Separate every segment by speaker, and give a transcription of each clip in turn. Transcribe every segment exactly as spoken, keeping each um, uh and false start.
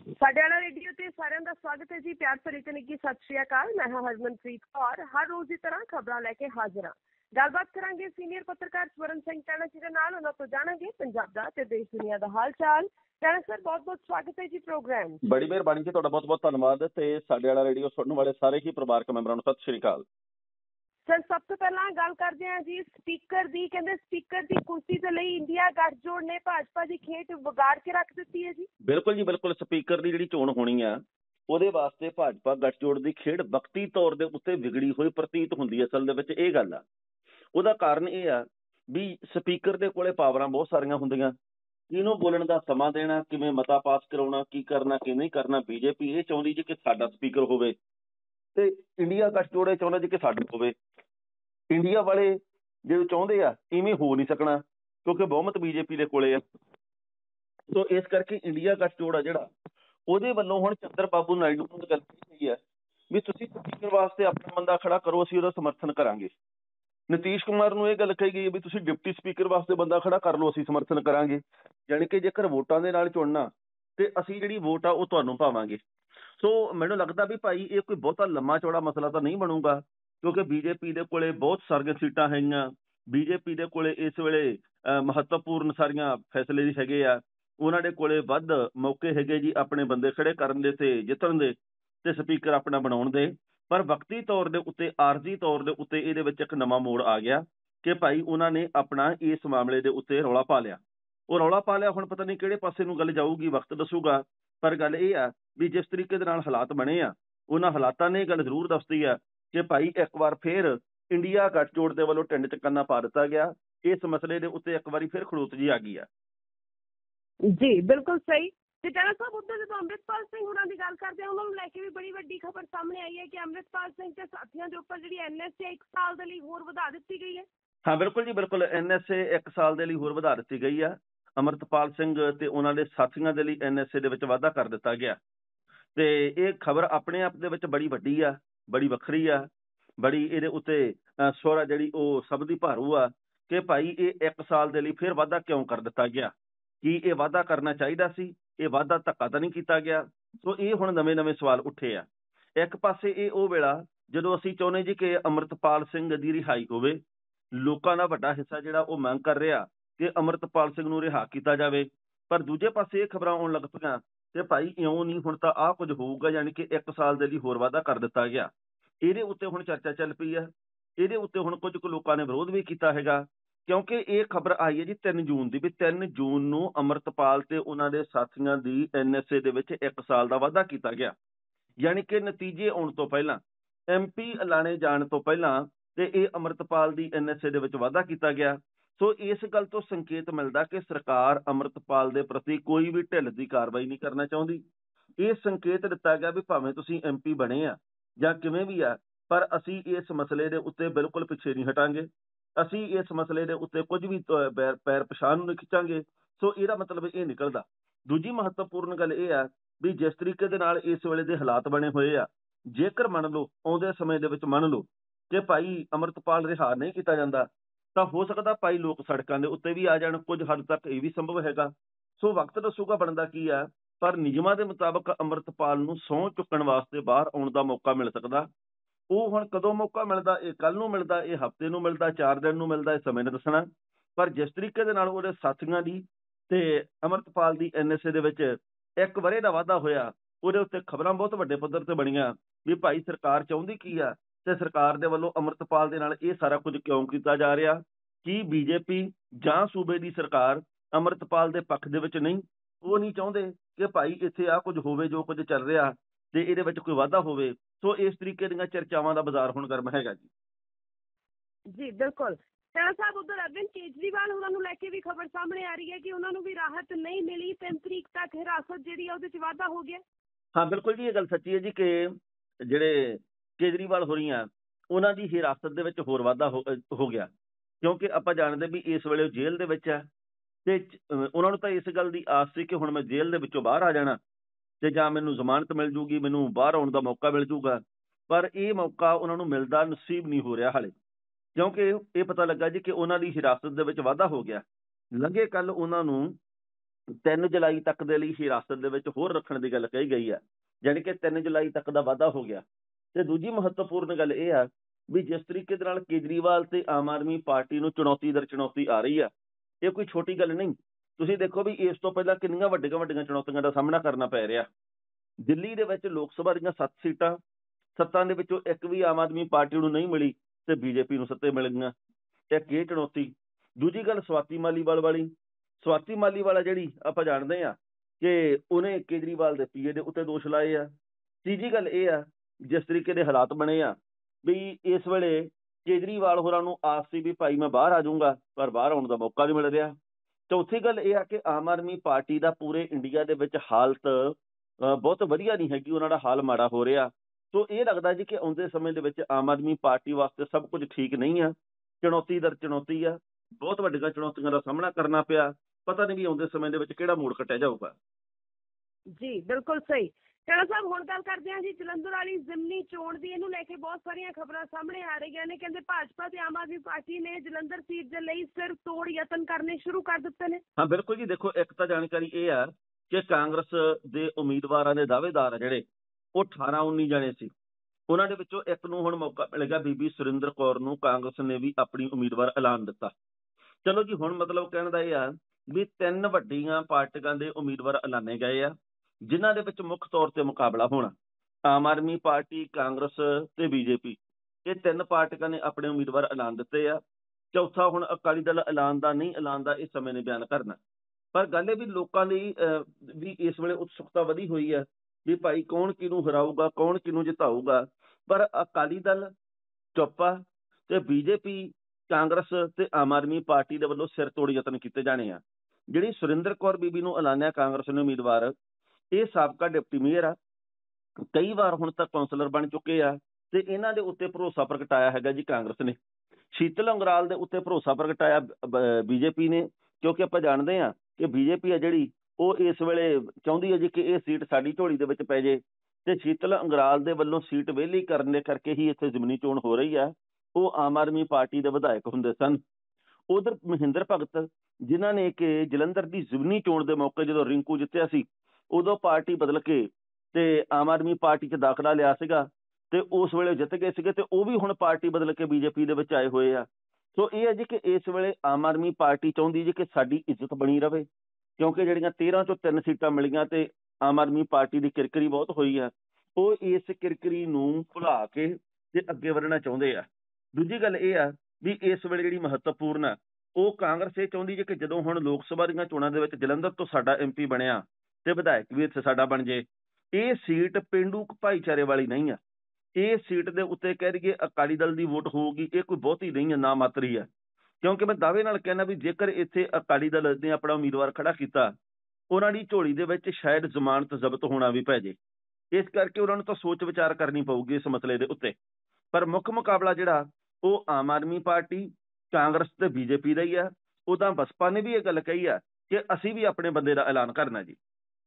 Speaker 1: ਸਾਡੇ ਵਾਲਾ ਰੇਡੀਓ ਤੇ ਸਾਰਿਆਂ ਦਾ ਸਵਾਗਤ ਹੈ ਜੀ। ਪਿਆਰ ਭਰੀ ਤੇ ਨਿੱਘੀ ਸਤਿ ਸ਼੍ਰੀ ਅਕਾਲ। ਮੈਂ ਹਾਂ ਹਰਮਨਪ੍ਰੀਤ ਕੌਰ। ਹਰ ਰੋਜ਼ ਦੀ ਤਰ੍ਹਾਂ ਖਬਰਾਂ ਲੈ ਕੇ ਹਾਜ਼ਰ ਹਾਂ। ਗੱਲਬਾਤ ਕਰਾਂਗੇ ਸੀਨੀਅਰ ਪੱਤਰਕਾਰ ਸਵਰਨ ਸਿੰਘ ਟੈਣਾ ਜੀ ਦੇ ਨਾਲ। ਉਹਨਾਂ ਤੋਂ ਜਾਣਾਂਗੇ ਪੰਜਾਬ ਦਾ ਤੇ ਦੇਸ਼ ਦੁਨੀਆ ਦਾ ਹਾਲ ਚਾਲ। ਟੈਣਾ ਸਰ, ਬਹੁਤ ਬਹੁਤ ਸਵਾਗਤ ਹੈ ਜੀ ਪ੍ਰੋਗਰਾਮ।
Speaker 2: ਬੜੀ ਮਿਹਰਬਾਨੀ ਜੀ, ਤੁਹਾਡਾ ਬਹੁਤ ਬਹੁਤ ਧੰਨਵਾਦ। ਤੇ ਸਾਡੇ ਵਾਲਾ ਰੇਡੀਓ ਸੁਣਨ ਵਾਲੇ ਸਾਰੇ ਹੀ ਪਰਿਵਾਰਕ ਮੈਂਬਰਾਂ ਨੂੰ ਸਤਿ ਸ਼੍ਰੀ ਅਕਾਲ।
Speaker 1: ਸਰ, ਸਭ ਤੋਂ ਪਹਿਲਾਂ ਗੱਲ ਕਰਦੇ ਹਾਂ ਜੀ ਸਪੀਕਰ ਦੀ। ਕਹਿੰਦੇ ਸਪੀਕਰ ਦੀ ਕੁਰਸੀ ਦੇ ਲਈ ਇੰਡੀਆ ਗੱਠਜੋੜ ਨੇ ਭਾਜਪਾ ਦੀ ਖੇਡ ਵਿਗਾੜ ਕੇ ਰੱਖ ਦਿੱਤੀ ਹੈ ਜੀ।
Speaker 2: ਬਿਲਕੁਲ ਜੀ, ਬਿਲਕੁਲ। ਸਪੀਕਰ ਦੀ ਜਿਹੜੀ ਚੋਣ ਹੋਣੀ ਆ ਉਹਦੇ ਵਾਸਤੇ ਭਾਜਪਾ ਗੱਠਜੋੜ ਦੀ ਖੇਡ ਵਕਤੀ ਤੌਰ ਦੇ ਉੱਤੇ ਵਿਗੜੀ ਹੋਈ ਪ੍ਰਤੀਤ ਹੁੰਦੀ ਹੈ। ਅਸਲ ਦੇ ਵਿੱਚ ਇਹ ਗੱਲ ਆ, ਉਹਦਾ ਕਾਰਨ ਇਹ ਆ ਵੀ ਸਪੀਕਰ ਦੇ ਕੋਲੇ ਪਾਵਰਾਂ ਬਹੁਤ ਸਾਰੀਆਂ ਹੁੰਦੀਆਂ। ਕਿਹਨੂੰ ਬੋਲਣ ਦਾ ਸਮਾਂ ਦੇਣਾ, ਕਿਵੇਂ ਮਤਾ ਪਾਸ ਕਰਾਉਣਾ, ਕੀ ਕਰਨਾ ਕੀ ਨਹੀਂ ਕਰਨਾ। ਬੀਜੇਪੀ ਇਹ ਚਾਹੁੰਦੀ ਜੀ ਕਿ ਸਾਡਾ ਸਪੀਕਰ ਹੋਵੇ ਤੇ ਇੰਡੀਆ ਗੱਠਜੋੜ ਇਹ ਚਾਹੁੰਦਾ ਜੀ ਕਿ ਸਾਡਾ ਹੋਵੇ। ਇੰਡੀਆ ਵਾਲੇ ਜਿਹੜੇ ਚਾਹੁੰਦੇ ਆ ਇਵੇਂ ਹੋ ਨਹੀਂ ਸਕਣਾ ਕਿਉਂਕਿ ਬਹੁਮਤ ਬੀਜੇਪੀ ਦੇ ਕੋਲੇ ਆ। ਸੋ ਇਸ ਕਰਕੇ ਇੰਡੀਆ ਗੱਠਜੋੜ ਆ ਜਿਹੜਾ, ਉਹਦੇ ਵੱਲੋਂ ਹੁਣ ਚੰਦਰ ਬਾਬੂ ਨਾਇਡੂ ਨੂੰ ਗੱਲ ਕਹੀ ਹੈ ਵੀ ਤੁਸੀਂ ਸਪੀਕਰ ਵਾਸਤੇ ਆਪਣਾ ਬੰਦਾ ਖੜਾ ਕਰੋ, ਅਸੀਂ ਉਹਦਾ ਸਮਰਥਨ ਕਰਾਂਗੇ। ਨਿਤੀਸ਼ ਕੁਮਾਰ ਨੂੰ ਇਹ ਗੱਲ ਕਹੀ ਗਈ ਹੈ ਵੀ ਤੁਸੀਂ ਡਿਪਟੀ ਸਪੀਕਰ ਵਾਸਤੇ ਬੰਦਾ ਖੜਾ ਕਰ ਲਓ, ਅਸੀਂ ਸਮਰਥਨ ਕਰਾਂਗੇ। ਯਾਨੀ ਕਿ ਜੇਕਰ ਵੋਟਾਂ ਦੇ ਨਾਲ ਚੁਣਨਾ ਤੇ ਅਸੀਂ ਜਿਹੜੀ ਵੋਟ ਆ ਉਹ ਤੁਹਾਨੂੰ ਪਾਵਾਂਗੇ। ਸੋ ਮੈਨੂੰ ਲੱਗਦਾ ਵੀ ਭਾਈ ਇਹ ਕੋਈ ਬਹੁਤਾ ਲੰਮਾ ਚੌੜਾ ਮਸਲਾ ਤਾਂ ਨਹੀਂ ਬਣੂਗਾ ਕਿਉਂਕਿ ਬੀਜੇਪੀ ਦੇ ਕੋਲੇ ਬਹੁਤ ਸਾਰੀਆਂ ਸੀਟਾਂ ਹੈਗੀਆਂ। ਬੀਜੇਪੀ ਦੇ ਕੋਲੇ ਇਸ ਵੇਲੇ ਮਹੱਤਵਪੂਰਨ ਸਾਰੀਆਂ ਫੈਸਲੇ ਵੀ ਹੈਗੇ ਆ। ਉਹਨਾਂ ਦੇ ਕੋਲੇ ਵੱਧ ਮੌਕੇ ਹੈਗੇ ਜੀ ਆਪਣੇ ਬੰਦੇ ਖੜੇ ਕਰਨ ਦੇ ਤੇ ਜਿੱਤਣ ਦੇ ਤੇ ਸਪੀਕਰ ਆਪਣਾ ਬਣਾਉਣ ਦੇ। ਪਰ ਵਕਤੀ ਤੌਰ ਦੇ ਉੱਤੇ, ਆਰਜ਼ੀ ਤੌਰ ਦੇ ਉੱਤੇ ਇਹਦੇ ਵਿੱਚ ਇੱਕ ਨਵਾਂ ਮੋੜ ਆ ਗਿਆ ਕਿ ਭਾਈ ਉਹਨਾਂ ਨੇ ਆਪਣਾ ਇਸ ਮਾਮਲੇ ਦੇ ਉੱਤੇ ਰੌਲਾ ਪਾ ਲਿਆ। ਉਹ ਰੌਲਾ ਪਾ ਲਿਆ, ਹੁਣ ਪਤਾ ਨਹੀਂ ਕਿਹੜੇ ਪਾਸੇ ਨੂੰ ਗੱਲ ਜਾਊਗੀ, ਵਕਤ ਦੱਸੂਗਾ। ਪਰ ਗੱਲ ਇਹ ਆ ਵੀ ਜਿਸ ਤਰੀਕੇ ਦੇ ਨਾਲ ਹਾਲਾਤ ਬਣੇ ਆ, ਉਹਨਾਂ ਹਾਲਾਤਾਂ ਨੇ ਇਹ ਗੱਲ ਜ਼ਰੂਰ ਦੱਸਦੀ ਆ ਕਿ ਭਾਈ ਇੱਕ ਵਾਰ ਫੇਰ ਇੰਡੀਆ ਗੱਠਜੋੜ ਦੇ ਵੱਲੋਂ ਟਿੰਡ ਚ ਕੰਨਾ ਪਾ ਦਿੱਤਾ ਗਿਆ। ਇਸ ਮਸਲੇ ਦੇ ਉੱਤੇ ਇੱਕ ਵਾਰੀ ਫਿਰ ਖੜੂਤ ਜੀ ਆ ਗਈ ਆ।
Speaker 1: ਜੀ ਬਿਲਕੁਲ ਸਹੀ। ਤੇ ਟੈਣਾ ਸਾਹਿਬ, ਉੱਧਰ ਜਦੋਂ ਅੰਮ੍ਰਿਤਪਾਲ ਸਿੰਘ ਉਹਨਾਂ ਦੀ ਗੱਲ ਕਰਦੇ ਆ, ਉਹਨਾਂ ਨੂੰ ਲੈ ਕੇ ਵੀ ਬੜੀ ਵੱਡੀ ਖਬਰ ਸਾਹਮਣੇ ਆਈ ਹੈ ਕਿ ਅੰਮ੍ਰਿਤਪਾਲ ਸਿੰਘ ਤੇ ਸਾਥੀਆਂ ਦੇ ਉੱਪਰ ਜਿਹੜੀ ਐਨ ਐਸ ਏ ਇੱਕ ਸਾਲ ਦੇ ਲਈ ਹੋਰ ਵਧਾ ਦਿੱਤੀ ਗਈ ਹੈ। ਹਾਂ
Speaker 2: ਬਿਲਕੁਲ ਜੀ, ਬਿਲਕੁਲ। ਐਨ ਐਸ ਏ ਇੱਕ ਸਾਲ ਦੇ ਲਈ ਹੋਰ ਵਧਾ ਦਿੱਤੀ ਗਈ ਆ। ਅੰਮ੍ਰਿਤਪਾਲ ਸਿੰਘ ਤੇ ਉਹਨਾਂ ਦੇ ਸਾਥੀਆਂ ਦੇ ਲਈ ਐਨ ਐਸ ਏ ਦੇ ਵਿੱਚ ਵਾਧਾ ਕਰ ਦਿੱਤਾ ਗਿਆ। ਤੇ ਇਹ ਖਬਰ ਆਪਣੇ ਆਪ ਦੇ ਵਿੱਚ ਬੜੀ ਵੱਡੀ ਆ, ਬੜੀ ਵੱਖਰੀ ਆ, ਬੜੀ ਇਹਦੇ ਉੱਤੇ ਸੁਰ ਜਿਹੜੀ ਉਹ ਸਭ ਦੀ ਭਾਰੂ ਆ ਕਿ ਭਾਈ ਇਹ ਇੱਕ ਸਾਲ ਦੇ ਲਈ ਫਿਰ ਵਾਧਾ ਕਿਉਂ ਕਰ ਦਿੱਤਾ ਗਿਆ। ਕੀ ਇਹ ਵਾਧਾ ਕਰਨਾ ਚਾਹੀਦਾ ਸੀ? ਇਹ ਵਾਧਾ ਧੱਕਾ ਤਾਂ ਨਹੀਂ ਕੀਤਾ ਗਿਆ। ਸੋ ਇਹ ਹੁਣ ਨਵੇਂ ਨਵੇਂ ਸਵਾਲ ਉੱਠੇ ਆ। ਇੱਕ ਪਾਸੇ ਇਹ ਉਹ ਵੇਲਾ ਜਦੋਂ ਅਸੀਂ ਚਾਹੁੰਦੇ ਜੀ ਕਿ ਅੰਮ੍ਰਿਤਪਾਲ ਸਿੰਘ ਦੀ ਰਿਹਾਈ ਹੋਵੇ। ਲੋਕਾਂ ਦਾ ਵੱਡਾ ਹਿੱਸਾ ਜਿਹੜਾ ਉਹ ਮੰਗ ਕਰ ਰਿਹਾ ਕਿ ਅੰਮ੍ਰਿਤਪਾਲ ਸਿੰਘ ਨੂੰ ਰਿਹਾ ਕੀਤਾ ਜਾਵੇ। ਪਰ ਦੂਜੇ ਪਾਸੇ ਇਹ ਖਬਰਾਂ ਆਉਣ ਲੱਗ ਪਈਆਂ ਕਿ ਭਾਈ ਇਉਂ ਨਹੀਂ, ਹੁਣ ਤਾਂ ਆਹ ਕੁਝ ਹੋਊਗਾ, ਯਾਨੀ ਕਿ ਇੱਕ ਸਾਲ ਦੇ ਲਈ ਹੋਰ ਵਾਧਾ ਕਰ ਦਿੱਤਾ ਗਿਆ। ਇਹਦੇ ਉੱਤੇ ਹੁਣ ਚਰਚਾ ਚੱਲ ਪਈ ਆ। ਇਹਦੇ ਉੱਤੇ ਹੁਣ ਕੁਝ ਕੁ ਲੋਕਾਂ ਨੇ ਵਿਰੋਧ ਵੀ ਕੀਤਾ ਹੈਗਾ ਕਿਉਂਕਿ ਇਹ ਖਬਰ ਆਈ ਹੈ ਜੀ ਤਿੰਨ ਜੂਨ ਦੀ, ਵੀ ਤਿੰਨ ਜੂਨ ਨੂੰ ਅੰਮ੍ਰਿਤਪਾਲ ਤੇ ਉਹਨਾਂ ਦੇ ਸਾਥੀਆਂ ਦੀ ਐਨ ਐਸ ਏ ਦੇ ਵਿੱਚ ਇੱਕ ਸਾਲ ਦਾ ਵਾਧਾ ਕੀਤਾ ਗਿਆ। ਯਾਨੀ ਕਿ ਨਤੀਜੇ ਆਉਣ ਤੋਂ ਪਹਿਲਾਂ, ਐਮ ਪੀ ਐਲਾਣੇ ਜਾਣ ਤੋਂ ਪਹਿਲਾਂ ਤੇ ਇਹ ਅੰਮ੍ਰਿਤਪਾਲ ਦੀ ਐਨ ਐਸ ਏ ਦੇ ਵਿੱਚ ਵਾਧਾ ਕੀਤਾ ਗਿਆ। ਸੋ ਇਸ ਗੱਲ ਤੋਂ ਸੰਕੇਤ ਮਿਲਦਾ ਕਿ ਸਰਕਾਰ ਅੰਮ੍ਰਿਤਪਾਲ ਦੇ ਪ੍ਰਤੀ ਕੋਈ ਵੀ ਢਿੱਲ ਦੀ ਕਾਰਵਾਈ ਨਹੀਂ ਕਰਨਾ ਚਾਹੁੰਦੀ। ਇਹ ਸੰਕੇਤ ਦਿੱਤਾ ਗਿਆ ਵੀ ਭਾਵੇਂ ਤੁਸੀਂ ਐਮ ਪੀ ਬਣੇ ਆ ਜਾਂ ਕਿਵੇਂ ਵੀ ਆ, ਪਰ ਅਸੀਂ ਇਸ ਮਸਲੇ ਦੇ ਉੱਤੇ ਬਿਲਕੁਲ ਪਿੱਛੇ ਨਹੀਂ ਹਟਾਂਗੇ। ਅਸੀਂ ਇਸ ਮਸਲੇ ਦੇ ਉੱਤੇ ਕੁਝ ਵੀ ਪੈਰ ਪਛਾਣ ਨੂੰ ਨਹੀਂ ਖਿੱਚਾਂਗੇ। ਸੋ ਇਹਦਾ ਮਤਲਬ ਇਹ ਨਿਕਲਦਾ। ਦੂਜੀ ਮਹੱਤਵਪੂਰਨ ਗੱਲ ਇਹ ਆ ਵੀ ਜਿਸ ਤਰੀਕੇ ਦੇ ਨਾਲ ਇਸ ਵੇਲੇ ਦੇ ਹਾਲਾਤ ਬਣੇ ਹੋਏ ਆ, ਜੇਕਰ ਮੰਨ ਲਓ ਆਉਂਦੇ ਸਮੇਂ ਦੇ ਵਿੱਚ ਮੰਨ ਲਓ ਕਿ ਭਾਈ ਅੰਮ੍ਰਿਤਪਾਲ ਰਿਹਾ ਨਹੀਂ ਕੀਤਾ ਜਾਂਦਾ ਤਾਂ ਹੋ ਸਕਦਾ ਭਾਈ ਲੋਕ ਸੜਕਾਂ ਦੇ ਉੱਤੇ ਵੀ ਆ ਜਾਣ। ਕੁਝ ਹੱਦ ਤੱਕ ਇਹ ਵੀ ਸੰਭਵ ਹੈਗਾ। ਸੋ ਵਕਤ ਦੱਸੂਗਾ ਬਣਦਾ ਕੀ ਆ। ਪਰ ਨਿਯਮਾਂ ਦੇ ਮੁਤਾਬਕ ਅੰਮ੍ਰਿਤਪਾਲ ਨੂੰ ਸਹੁੰ ਚੁੱਕਣ ਵਾਸਤੇ ਬਾਹਰ ਆਉਣ ਦਾ ਮੌਕਾ ਮਿਲ ਸਕਦਾ। ਉਹ ਹੁਣ ਕਦੋਂ ਮੌਕਾ ਮਿਲਦਾ, ਇਹ ਕੱਲ ਨੂੰ ਮਿਲਦਾ, ਇਹ ਹਫ਼ਤੇ ਨੂੰ ਮਿਲਦਾ, ਚਾਰ ਦਿਨ ਨੂੰ ਮਿਲਦਾ, ਇਹ ਸਮੇਂ ਨੇ ਦੱਸਣਾ। ਪਰ ਜਿਸ ਤਰੀਕੇ ਦੇ ਨਾਲ ਉਹਦੇ ਸਾਥੀਆਂ ਦੀ ਤੇ ਅੰਮ੍ਰਿਤਪਾਲ ਦੀ ਐਨ ਐਸ ਏ ਦੇ ਵਿੱਚ ਇੱਕ ਵਰ੍ਹੇ ਦਾ ਵਾਧਾ ਹੋਇਆ, ਉਹਦੇ ਉੱਤੇ ਖਬਰਾਂ ਬਹੁਤ ਵੱਡੇ ਪੱਧਰ ਤੇ ਬਣੀਆਂ ਵੀ ਭਾਈ ਸਰਕਾਰ ਚਾਹੁੰਦੀ ਕੀ ਆ ਤੇ ਸਰਕਾਰ ਦੇ ਵੱਲੋਂ ਅੰਮ੍ਰਿਤਪਾਲ ਦੇ ਨਾਲ ਇਹ ਸਾਰਾ ਕੁਝ ਕਿਉਂ ਕੀਤਾ ਜਾ ਰਿਹਾ। ਕੀ ਬੀਜੇਪੀ ਜਾਂ ਸੂਬੇ ਦੀ ਸਰਕਾਰ ਅੰਮ੍ਰਿਤਪਾਲ ਦੇ ਪੱਖ ਦੇ ਵਿੱਚ ਨਹੀਂ? ਉਹ ਨਹੀਂ ਚਾਹੁੰਦੇ ਕਿ ਭਾਈ ਇੱਥੇ ਆ ਕੁਝ ਹੋਵੇ, ਜੋ ਕੁਝ ਚੱਲ ਰਿਹਾ ਤੇ ਇਹਦੇ ਵਿੱਚ ਕੋਈ ਵਾਧਾ ਹੋਵੇ। ਸੋ ਇਸ ਤਰੀਕੇ ਦੀਆਂ ਚਰਚਾਵਾਂ ਦਾ ਬਾਜ਼ਾਰ ਹੁਣ ਗਰਮ ਹੈਗਾ ਜੀ। ਜੀ ਬਿਲਕੁਲ। ਟੈਣਾ ਸਾਹਿਬ, ਉੱਧਰ ਅਰਵਿੰਦ ਕੇਜਰੀਵਾਲ ਉਹਨਾਂ ਨੂੰ ਲੈ ਕੇ ਵੀ ਖਬਰ ਸਾਹਮਣੇ ਆ ਰਹੀ ਹੈ ਕਿ ਉਹਨਾਂ ਨੂੰ ਵੀ ਰਾਹਤ ਨਹੀਂ ਮਿਲੀ। ਤਿੰਨ ਤਰੀਕ ਤੱਕ ਹਿਰਾਸਤ ਜਿਹੜੀ ਆ ਉਹਦੇ ਚ ਵਾਧਾ ਹੋ ਗਿਆ। ਹਾਂ ਬਿਲਕੁਲ ਜੀ, ਇਹ ਗੱਲ ਸੱਚੀ ਹੈ ਜੀ ਕਿ ਜਿਹੜੇ ਕੇਜਰੀਵਾਲ ਹੋ ਰਹੀਆਂ ਉਹਨਾਂ ਦੀ ਹਿਰਾਸਤ ਦੇ ਵਿੱਚ ਹੋਰ ਵਾਧਾ ਹੋ ਗਿਆ ਕਿਉਂਕਿ ਆਪਾਂ ਜਾਣਦੇ ਵੀ ਇਸ ਵੇਲੇ ਉਹ ਜੇਲ੍ਹ ਦੇ ਵਿੱਚ ਹੈ ਤੇ ਉਹਨਾਂ ਨੂੰ ਤਾਂ ਇਸ ਗੱਲ ਦੀ ਆਸ ਸੀ ਕਿ ਹੁਣ ਮੈਂ ਜੇਲ੍ਹ ਦੇ ਵਿੱਚੋਂ ਬਾਹਰ ਆ ਜਾਣਾ ਤੇ ਜਾਂ ਮੈਨੂੰ ਜ਼ਮਾਨਤ ਮਿਲ ਜੂਗੀ, ਮੈਨੂੰ ਬਾਹਰ ਆਉਣ ਦਾ ਮੌਕਾ ਮਿਲ ਜੂਗਾ। ਪਰ ਇਹ ਮੌਕਾ ਉਹਨਾਂ ਨੂੰ ਮਿਲਦਾ ਨਸੀਬ ਨਹੀਂ ਹੋ ਰਿਹਾ ਹਾਲੇ ਕਿਉਂਕਿ ਇਹ ਪਤਾ ਲੱਗਾ ਜੀ ਕਿ ਉਹਨਾਂ ਦੀ ਹਿਰਾਸਤ ਦੇ ਵਿੱਚ ਵਾਧਾ ਹੋ ਗਿਆ। ਲੰਘੇ ਕੱਲ ਉਹਨਾਂ ਨੂੰ ਤਿੰਨ ਜੁਲਾਈ ਤੱਕ ਦੇ ਲਈ ਹਿਰਾਸਤ ਦੇ ਵਿੱਚ ਹੋਰ ਰੱਖਣ ਦੀ ਗੱਲ ਕਹੀ ਗਈ ਹੈ, ਜਾਣੀ ਕਿ ਤਿੰਨ ਜੁਲਾਈ ਤੱਕ ਦਾ ਵਾਅਦਾ ਹੋ ਗਿਆ। ਤੇ ਦੂਜੀ ਮਹੱਤਵਪੂਰਨ ਗੱਲ ਇਹ ਆ ਵੀ ਜਿਸ ਤਰੀਕੇ ਦੇ ਨਾਲ ਕੇਜਰੀਵਾਲ ਤੇ ਆਮ ਆਦਮੀ ਪਾਰਟੀ ਨੂੰ ਚੁਣੌਤੀ ਦਰ ਚੁਣੌਤੀ ਆ ਰਹੀ ਆ, ਇਹ ਕੋਈ ਛੋਟੀ ਗੱਲ ਨਹੀਂ। ਤੁਸੀਂ ਦੇਖੋ ਵੀ ਇਸ ਤੋਂ ਪਹਿਲਾਂ ਕਿੰਨੀਆਂ ਵੱਡੀਆਂ ਵੱਡੀਆਂ ਚੁਣੌਤੀਆਂ ਦਾ ਸਾਹਮਣਾ ਕਰਨਾ ਪੈ ਰਿਹਾ। ਦਿੱਲੀ ਦੇ ਵਿੱਚ ਲੋਕ ਸਭਾ ਦੀਆਂ ਸੱਤ ਸੀਟਾਂ, ਸੱਤਾਂ ਦੇ ਵਿੱਚੋਂ ਇੱਕ ਵੀ ਆਮ ਆਦਮੀ ਪਾਰਟੀ ਨੂੰ ਨਹੀਂ ਮਿਲੀ ਤੇ ਬੀਜੇਪੀ ਨੂੰ ਸੱਤੇ ਮਿਲ ਗਈਆਂ। ਇੱਕ ਇਹ ਚੁਣੌਤੀ। ਦੂਜੀ ਗੱਲ ਸਵਾਤੀ ਮਾਲੀਵਾਲ ਵਾਲੀ। ਸਵਾਤੀ ਮਾਲੀਵਾਲ ਜਿਹੜੀ ਆਪਾਂ ਜਾਣਦੇ ਆ ਕਿ ਉਹਨੇ ਕੇਜਰੀਵਾਲ ਦੇ ਪੀਏ ਦੇ ਉੱਤੇ ਦੋਸ਼ ਲਾਏ ਆ। ਤੀਜੀ ਗੱਲ ਇਹ ਆ ਜਿਸ ਤਰੀਕੇ ਦੇ ਹਾਲਾਤ ਬਣੇ ਆ ਵੀ ਇਸ ਵੇਲੇ ਕੇਜਰੀਵਾਲ ਹੋਰਾਂ ਨੂੰ ਆਸ ਸੀ ਵੀ ਭਾਈ ਮੈਂ ਬਾਹਰ ਆ ਜਾਊਂਗਾ, ਪਰ ਬਾਹਰ ਆਉਣ ਦਾ ਮੌਕਾ ਨਹੀਂ ਮਿਲ ਰਿਹਾ। ਚੌਥੀ ਗੱਲ ਇਹ ਆ ਕਿ ਆਮ ਆਦਮੀ ਪਾਰਟੀ ਦਾ ਪੂਰੇ ਇੰਡੀਆ ਦੇ ਵਿੱਚ ਹਾਲਤ ਅਹ ਬਹੁਤ ਵਧੀਆ ਨਹੀਂ ਹੈਗੀ, ਉਹਨਾਂ ਦਾ ਹਾਲ ਮਾੜਾ ਹੋ ਰਿਹਾ। ਸੋ ਇਹ ਲੱਗਦਾ ਜੀ ਕਿ ਆਉਂਦੇ ਸਮੇਂ ਦੇ ਵਿੱਚ ਆਮ ਆਦਮੀ ਪਾਰਟੀ ਵਾਸਤੇ ਸਭ ਕੁਝ ਠੀਕ ਨਹੀਂ ਆ, ਚੁਣੌਤੀ ਦਰ ਚੁਣੌਤੀ ਆ, ਬਹੁਤ ਵੱਡੀਆਂ ਚੁਣੌਤੀਆਂ ਦਾ ਸਾਹਮਣਾ ਕਰਨਾ ਪਿਆ। ਪਤਾ ਨਹੀਂ ਵੀ ਆਉਂਦੇ ਸਮੇਂ ਦੇ ਵਿੱਚ ਕਿਹੜਾ ਮੋੜ ਕੱਟਿਆ ਜਾਊਗਾ।
Speaker 1: ਜੀ ਬਿਲਕੁਲ ਸਹੀ। ਟਾਣਾ ਸਾਹਿਬ, ਹੁਣ ਗੱਲ ਕਰਦੇ ਹਾਂ ਜੀ ਜਲੰਧਰ ਵਾਲੀ ਜ਼ਿਮਨੀ ਚੋਣ ਦੀ। ਇਹਨੂੰ ਲੈ ਕੇ ਬਹੁਤ ਸਾਰੀਆਂ ਖਬਰਾਂ ਸਾਹਮਣੇ ਆ ਰਹੀਆਂ ਨੇ। ਕਹਿੰਦੇ ਭਾਜਪਾ ਤੇ ਆਮ ਆਦਮੀ ਪਾਰਟੀ ਨੇ ਜਲੰਧਰ ਸੀਟ ਦੇ ਲਈ ਸਿਰ ਤੋੜ ਯਤਨ ਕਰਨੇ ਸ਼ੁਰੂ ਕਰ ਦਿੱਤੇ ਨੇ।
Speaker 2: ਹਾਂ ਬਿਲਕੁਲ ਜੀ, ਦੇਖੋ ਇੱਕ ਤਾਂ ਜਾਣਕਾਰੀ ਇਹ ਆ ਕਿ ਕਾਂਗਰਸ ਦੇ ਉਮੀਦਵਾਰਾਂ ਦੇ ਦਾਅਵੇਦਾਰ ਆ ਜਿਹੜੇ ਉਹ ਅਠਾਰਾਂ ਉੱਨੀ ਜਣੇ ਸੀ। ਉਹਨਾਂ ਦੇ ਵਿੱਚੋਂ ਇੱਕ ਨੂੰ ਹੁਣ ਮੌਕਾ ਮਿਲੇਗਾ, ਬੀਬੀ ਸੁਰਿੰਦਰ ਕੌਰ ਨੂੰ ਕਾਂਗਰਸ ਨੇ ਵੀ ਆਪਣੀ ਉਮੀਦਵਾਰ ਐਲਾਨ ਦਿੱਤਾ। ਚਲੋ ਜੀ, ਹੁਣ ਮਤਲਬ ਕਹਿਣ ਦਾ ਇਹ ਆ ਵੀ ਤਿੰਨ ਵੱਡੀਆਂ ਪਾਰਟੀਆਂ ਦੇ ਉਮੀਦਵਾਰ ਐਲਾਨੇ ਗਏ ਆ, ਜਿਨ੍ਹਾਂ ਦੇ ਵਿੱਚ ਮੁੱਖ ਤੌਰ ਤੇ ਮੁਕਾਬਲਾ ਹੋਣਾ। ਆਮ ਆਦਮੀ ਪਾਰਟੀ, ਕਾਂਗਰਸ ਤੇ ਬੀਜੇਪੀ, ਇਹ ਤਿੰਨ ਪਾਰਟੀਆਂ ਨੇ ਆਪਣੇ ਉਮੀਦਵਾਰ ਐਲਾਨ ਦਿੱਤੇ ਆ। ਚੌਥਾ ਹੁਣ ਅਕਾਲੀ ਦਲ ਐਲਾਨ ਦਾ ਨਹੀਂ ਐਲਾਨ ਦਾ ਇਸ ਸਮੇਂ ਨੇ ਬਿਆਨ ਕਰਨਾ। ਪਰ ਗੱਲ ਇਹ ਵੀ ਲੋਕਾਂ ਲਈ ਵੀ ਇਸ ਵੇਲੇ ਉਤਸੁਕਤਾ ਵਧੀ ਹੋਈ ਹੈ ਵੀ ਭਾਈ ਕੌਣ ਕਿਹਨੂੰ ਹਰਾਊਗਾ, ਕੌਣ ਕਿਹਨੂੰ ਜਿਤਾਊਗਾ। ਪਰ ਅਕਾਲੀ ਦਲ ਚੁੱਪ ਆ ਤੇ ਬੀਜੇਪੀ, ਕਾਂਗਰਸ ਤੇ ਆਮ ਆਦਮੀ ਪਾਰਟੀ ਦੇ ਵੱਲੋਂ ਸਿਰ ਤੋੜ ਯਤਨ ਕੀਤੇ ਜਾਣੇ ਆ। ਜਿਹੜੀ ਸੁਰਿੰਦਰ ਕੌਰ ਬੀਬੀ ਨੂੰ ਐਲਾਨਿਆ ਕਾਂਗਰਸ ਨੇ ਉਮੀਦਵਾਰ, ਇਹ ਸਾਬਕਾ ਡਿਪਟੀ ਮੇਅਰ ਆ, ਕਈ ਵਾਰ ਹੁਣ ਤੱਕ ਕੌਂਸਲਰ ਬਣ ਚੁੱਕੇ ਆ ਤੇ ਇਹਨਾਂ ਦੇ ਉੱਤੇ ਭਰੋਸਾ ਪ੍ਰਗਟਾਇਆ ਹੈਗਾ ਜੀ ਕਾਂਗਰਸ ਨੇ। ਸ਼ੀਤਲ ਅੰਗਰਾਲ ਦੇ ਉੱਤੇ ਭਰੋਸਾ ਪ੍ਰਗਟਾਇਆ ਬੀਜੇਪੀ ਨੇ, ਕਿਉਂਕਿ ਆਪਾਂ ਜਾਣਦੇ ਹਾਂ ਕਿ ਬੀਜੇਪੀ ਆ ਜਿਹੜੀ ਉਹ ਇਸ ਵੇਲੇ ਚਾਹੁੰਦੀ ਹੈ ਜੀ ਕਿ ਇਹ ਸੀਟ ਸਾਡੀ ਝੋਲੀ ਦੇ ਵਿੱਚ ਪੈ ਜੇ ਤੇ ਸ਼ੀਤਲ ਅੰਗਰਾਲ ਦੇ ਵੱਲੋਂ ਸੀਟ ਵਿਹਲੀ ਕਰਨ ਦੇ ਕਰਕੇ ਹੀ ਇੱਥੇ ਜ਼ਿਮਨੀ ਚੋਣ ਹੋ ਰਹੀ ਆ। ਉਹ ਆਮ ਆਦਮੀ ਪਾਰਟੀ ਦੇ ਵਿਧਾਇਕ ਹੁੰਦੇ ਸਨ। ਉਧਰ ਮਹਿੰਦਰ ਭਗਤ, ਜਿਨ੍ਹਾਂ ਨੇ ਕਿ ਜਲੰਧਰ ਦੀ ਜ਼ਿਮਨੀ ਚੋਣ ਦੇ ਮੌਕੇ ਜਦੋਂ ਰਿੰਕੂ ਜਿੱਤਿਆ ਸੀ ਉਦੋਂ ਪਾਰਟੀ ਬਦਲ ਕੇ ਤੇ ਆਮ ਆਦਮੀ ਪਾਰਟੀ 'ਚ ਦਾਖਲਾ ਲਿਆ ਸੀਗਾ ਤੇ ਉਸ ਵੇਲੇ ਜਿੱਤ ਗਏ ਸੀਗੇ ਤੇ ਉਹ ਵੀ ਹੁਣ ਪਾਰਟੀ ਬਦਲ ਕੇ ਬੀਜੇਪੀ ਦੇ ਵਿੱਚ ਆਏ ਹੋਏ ਆ। ਸੋ ਇਹ ਹੈ ਜੀ ਕਿ ਇਸ ਵੇਲੇ ਆਮ ਆਦਮੀ ਪਾਰਟੀ ਚਾਹੁੰਦੀ ਜੀ ਕਿ ਸਾਡੀ ਇੱਜ਼ਤ ਬਣੀ ਰਵੇ, ਕਿਉਂਕਿ ਜਿਹੜੀਆਂ ਤੇਰਾਂ ਚੋਂ ਤਿੰਨ ਸੀਟਾਂ ਮਿਲੀਆਂ ਤੇ ਆਮ ਆਦਮੀ ਪਾਰਟੀ ਦੀ ਕਿਰਕਰੀ ਬਹੁਤ ਹੋਈ ਆ। ਉਹ ਇਸ ਕਿਰਕਰੀ ਨੂੰ ਭੁਲਾ ਕੇ ਤੇ ਅੱਗੇ ਵਧਣਾ ਚਾਹੁੰਦੇ ਆ। ਦੂਜੀ ਗੱਲ ਇਹ ਆ ਵੀ ਇਸ ਵੇਲੇ ਜਿਹੜੀ ਮਹੱਤਵਪੂਰਨ ਆ, ਉਹ ਕਾਂਗਰਸ ਇਹ ਚਾਹੁੰਦੀ ਜੇ ਕਿ ਜਦੋਂ ਹੁਣ ਲੋਕ ਸਭਾ ਦੀਆਂ ਚੋਣਾਂ ਦੇ ਵਿੱਚ ਜਲੰਧਰ ਤੋਂ ਸਾਡਾ ਐਮ ਪੀ ਬਣਿਆ ਤੇ ਵਿਧਾਇਕ ਵੀ ਇੱਥੇ ਸਾਡਾ ਬਣ ਜੇ। ਇਹ ਸੀਟ ਪੇਂਡੂ ਭਾਈਚਾਰੇ ਵਾਲੀ ਨਹੀਂ ਆ। ਇਹ ਸੀਟ ਦੇ ਉੱਤੇ ਕਹਿ ਦਈਏ ਅਕਾਲੀ ਦਲ ਦੀ ਵੋਟ ਹੋਊਗੀ, ਇਹ ਕੋਈ ਬਹੁਤੀ ਨਹੀਂ ਹੈ, ਨਾ ਮਾਤਰੀ ਆ। ਕਿਉਂਕਿ ਮੈਂ ਦਾਅਵੇ ਨਾਲ ਕਹਿਣਾ ਵੀ ਜੇਕਰ ਇੱਥੇ ਅਕਾਲੀ ਦਲ ਨੇ ਆਪਣਾ ਉਮੀਦਵਾਰ ਖੜਾ ਕੀਤਾ, ਉਹਨਾਂ ਦੀ ਝੋਲੀ ਦੇ ਵਿੱਚ ਸ਼ਾਇਦ ਜ਼ਮਾਨਤ ਜ਼ਬਤ ਹੋਣਾ ਵੀ ਪੈ ਜੇ। ਇਸ ਕਰਕੇ ਉਹਨਾਂ ਨੂੰ ਤਾਂ ਸੋਚ ਵਿਚਾਰ ਕਰਨੀ ਪਊਗੀ ਇਸ ਮਸਲੇ ਦੇ ਉੱਤੇ। ਪਰ ਮੁੱਖ ਮੁਕਾਬਲਾ ਜਿਹੜਾ ਉਹ ਆਮ ਆਦਮੀ ਪਾਰਟੀ, ਕਾਂਗਰਸ ਤੇ ਬੀਜੇਪੀ ਦਾ ਹੀ ਆ। ਉਦਾਂ ਬਸਪਾ ਨੇ ਵੀ ਇਹ ਗੱਲ ਕਹੀ ਆ ਕਿ ਅਸੀਂ ਵੀ ਆਪਣੇ ਬੰਦੇ ਦਾ ਐਲਾਨ ਕਰਨਾ ਜੀ।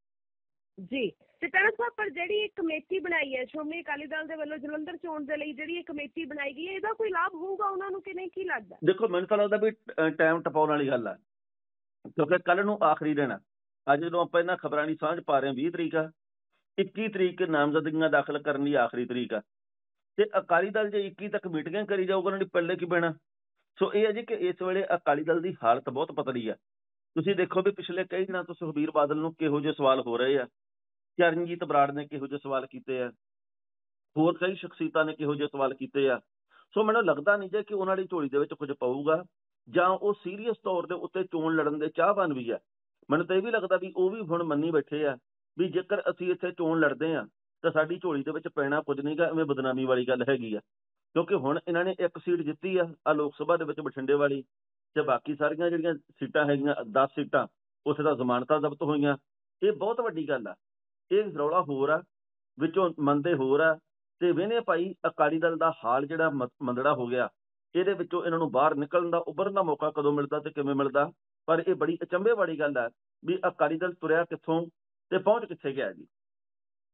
Speaker 1: ਜੀ ਤੇ ਟਾਣਾ ਸਾਹਿਬ, ਪਰ ਜਿਹੜੀ ਇੱਕ ਕਮੇਟੀ ਬਣਾਈ ਹੈ ਸ਼੍ਰੋਮਣੀ ਅਕਾਲੀ ਦਲ ਦੇ ਵੱਲੋਂ ਜਲੰਧਰ ਚੋਣ ਦੇ ਲਈ, ਜਿਹੜੀ ਇਹ ਕਮੇਟੀ ਬਣਾਈ ਗਈ ਹੈ, ਇਹਦਾ ਕੋਈ ਲਾਭ ਹੋਊਗਾ ਉਹਨਾਂ ਨੂੰ ਕਿ ਨਹੀਂ, ਕੀ ਲੱਗਦਾ?
Speaker 2: ਦੇਖੋ, ਮੈਨੂੰ ਤਾਂ ਲੱਗਦਾ ਵੀ ਟਾਈਮ ਟਪਾਉਣ ਵਾਲੀ ਗੱਲ ਆ, ਕਿਉਂਕਿ ਕੱਲ ਨੂੰ ਆਖਰੀ ਦਿਨ ਆ। ਅੱਜ ਜਦੋਂ ਆਪਾਂ ਇਹਨਾਂ ਖਬਰਾਂ ਦੀ ਸਾਂਝ ਪਾ ਰਹੇ ਹਾਂ ਵੀਹ ਤਰੀਕ ਆ, ਇੱਕੀ ਤਰੀਕ ਨਾਮਜ਼ਦਗੀਆਂ ਦਾਖਲ ਕਰਨ ਦੀ ਆਖਰੀ ਤਰੀਕ ਆ ਤੇ ਅਕਾਲੀ ਦਲ ਜੇ ਇੱਕੀ ਤੱਕ ਮੀਟਿੰਗਾਂ ਕਰੀ ਜਾਊਗਾ ਉਹਨਾਂ ਦੀ ਪੱਲੇ ਕੀ ਪੈਣਾ। ਸੋ ਇਹ ਹੈ ਜੀ ਕਿ ਇਸ ਵੇਲੇ ਅਕਾਲੀ ਦਲ ਦੀ ਹਾਲਤ ਬਹੁਤ ਪਤਲੀ ਆ। ਤੁਸੀਂ ਦੇਖੋ ਵੀ ਪਿਛਲੇ ਕਈ ਦਿਨਾਂ ਤੋਂ ਸੁਖਬੀਰ ਬਾਦਲ ਨੂੰ ਕਿਹੋ ਜਿਹੇ ਸਵਾਲ ਹੋ ਰਹੇ ਆ, ਚਰਨਜੀਤ ਬਰਾੜ ਨੇ ਕਿਹੋ ਜਿਹੇ ਸਵਾਲ ਕੀਤੇ ਆ, ਹੋਰ ਕਈ ਸ਼ਖਸੀਅਤਾਂ ਨੇ ਕਿਹੋ ਜਿਹੇ ਸਵਾਲ ਕੀਤੇ ਆ। ਸੋ ਮੈਨੂੰ ਲੱਗਦਾ ਨਹੀਂ ਜੇ ਕਿ ਉਹਨਾਂ ਦੀ ਝੋਲੀ ਦੇ ਵਿੱਚ ਕੁਝ ਪਊਗਾ ਜਾਂ ਉਹ ਸੀਰੀਅਸ ਤੌਰ ਦੇ ਉੱਤੇ ਚੋਣ ਲੜਨ ਦੇ ਚਾਹਵਾਨ ਵੀ ਆ। ਮੈਨੂੰ ਤਾਂ ਇਹ ਵੀ ਲੱਗਦਾ ਵੀ ਉਹ ਵੀ ਹੁਣ ਮੰਨੀ ਬੈਠੇ ਆ ਵੀ ਜੇਕਰ ਅਸੀਂ ਇੱਥੇ ਚੋਣ ਲੜਦੇ ਆ ਤਾਂ ਸਾਡੀ ਝੋਲੀ ਦੇ ਵਿੱਚ ਪੈਣਾ ਕੁਝ ਨਹੀਂ ਗਾ, ਐਵੇਂ ਬਦਨਾਮੀ ਵਾਲੀ ਗੱਲ ਹੈਗੀ ਆ। ਕਿਉਂਕਿ ਹੁਣ ਇਹਨਾਂ ਨੇ ਇੱਕ ਸੀਟ ਜਿੱਤੀ ਆ ਆ ਲੋਕ ਸਭਾ ਦੇ ਵਿੱਚ ਬਠਿੰਡੇ ਵਾਲੀ, ਤੇ ਬਾਕੀ ਸਾਰੀਆਂ ਜਿਹੜੀਆਂ ਸੀਟਾਂ ਹੈਗੀਆਂ ਦਸ ਸੀਟਾਂ ਉੱਥੇ ਤਾਂ ਜ਼ਮਾਨਤਾਂ ਜ਼ਬਤ ਹੋਈਆਂ। ਇਹ ਬਹੁਤ ਵੱਡੀ ਗੱਲ ਆ। ਇਹ ਰੌਲਾ ਹੋਰ ਆ, ਵਿੱਚੋਂ ਮੰਨਦੇ ਹੋਰ ਆ ਤੇ ਵੇਨੇ ਭਾਈ ਅਕਾਲੀ ਦਲ ਦਾ ਹਾਲ ਜਿਹੜਾ ਮੰਦੜਾ ਹੋ ਗਿਆ, ਇਹਦੇ ਵਿੱਚੋਂ ਇਹਨਾਂ ਨੂੰ ਬਾਹਰ ਨਿਕਲਣ ਦਾ, ਉੱਭਰਨ ਦਾ ਮੌਕਾ ਕਦੋਂ ਮਿਲਦਾ ਤੇ ਕਿਵੇਂ ਮਿਲਦਾ। ਪਰ ਇਹ ਬੜੀ ਅਚੰਭੇ ਵਾਲੀ ਗੱਲ ਹੈ ਵੀ ਅਕਾਲੀ ਦਲ ਤੁਰਿਆ ਕਿੱਥੋਂ ਤੇ ਪਹੁੰਚ ਕਿੱਥੇ ਗਿਆ ਜੀ।